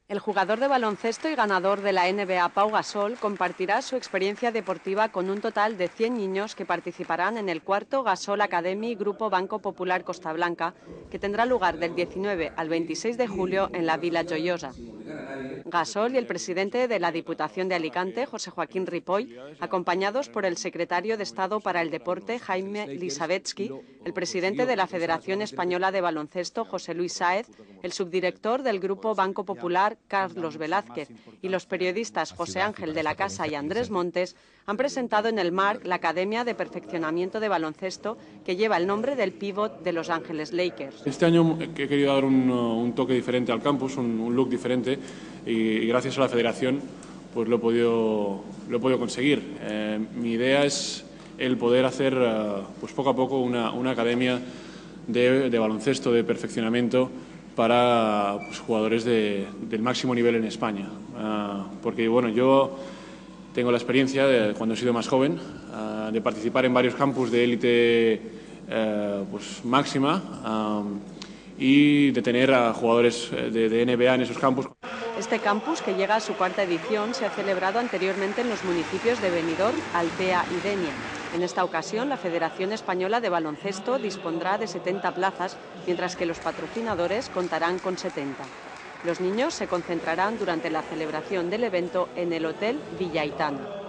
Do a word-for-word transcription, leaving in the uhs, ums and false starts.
El jugador de baloncesto y ganador de la N B A Pau Gasol compartirá su experiencia deportiva con un total de cien niños que participarán en el cuarto Gasol Academy Grupo Banco Popular Costa Blanca, que tendrá lugar del diecinueve al veintiséis de julio en la Vila Joiosa. Gasol y el presidente de la Diputación de Alicante, José Joaquín Ripoll, acompañados por el secretario de Estado para el Deporte, Jaime Lisabetsky, el presidente de la Federación Española de Baloncesto, José Luis Sáez, el subdirector del Grupo Banco Popular, Carlos Velázquez, y los periodistas José Ángel de la Casa y Andrés Montes, han presentado en el Marc la Academia de Perfeccionamiento de Baloncesto que lleva el nombre del pívot de Los Ángeles Lakers. Este año he querido dar un, un toque diferente al campus, un, un look diferente, y, y gracias a la federación pues lo he podido, lo he podido conseguir. Eh, mi idea es el poder hacer uh, pues poco a poco una, una academia de, de baloncesto, de perfeccionamiento para pues, jugadores de, del máximo nivel en España. Uh, porque bueno, yo tengo la experiencia de, cuando he sido más joven uh, de participar en varios campus de élite uh, pues, máxima um, y de tener a jugadores de, de N B A en esos campus. Este campus, que llega a su cuarta edición, se ha celebrado anteriormente en los municipios de Benidorm, Altea y Denia. En esta ocasión, la Federación Española de Baloncesto dispondrá de setenta plazas, mientras que los patrocinadores contarán con setenta. Los niños se concentrarán durante la celebración del evento en el Hotel Villa Aitana.